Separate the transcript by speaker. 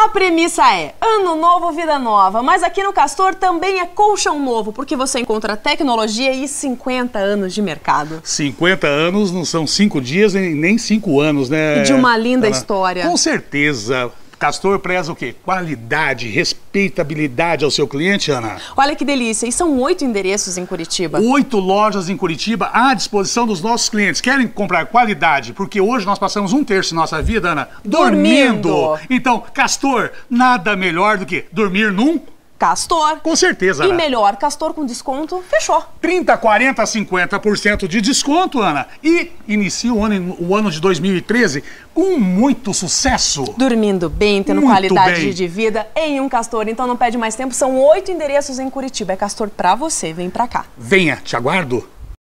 Speaker 1: A premissa é ano novo, vida nova, mas aqui no Castor também é colchão novo, porque você encontra tecnologia e 50 anos de mercado.
Speaker 2: 50 anos não são 5 dias nem 5 anos, né?
Speaker 1: E de uma linda história.
Speaker 2: Com certeza. Castor preza o quê? Qualidade, respeitabilidade ao seu cliente, Ana.
Speaker 1: Olha que delícia, e são 8 endereços em Curitiba.
Speaker 2: 8 lojas em Curitiba à disposição dos nossos clientes. Querem comprar qualidade? Porque hoje nós passamos 1/3 de nossa vida, Ana, dormindo. Então, Castor, nada melhor do que dormir num
Speaker 1: Castor.
Speaker 2: Com certeza,
Speaker 1: E
Speaker 2: Ana.
Speaker 1: melhor, Castor com desconto, fechou.
Speaker 2: 30, 40, 50% de desconto, Ana. E inicia o ano de 2013 com muito sucesso.
Speaker 1: Dormindo bem, tendo
Speaker 2: Muito
Speaker 1: qualidade
Speaker 2: bem.
Speaker 1: de vida em um Castor. Então não perde mais tempo, são 8 endereços em Curitiba. É Castor pra você, vem pra cá.
Speaker 2: Venha, te aguardo.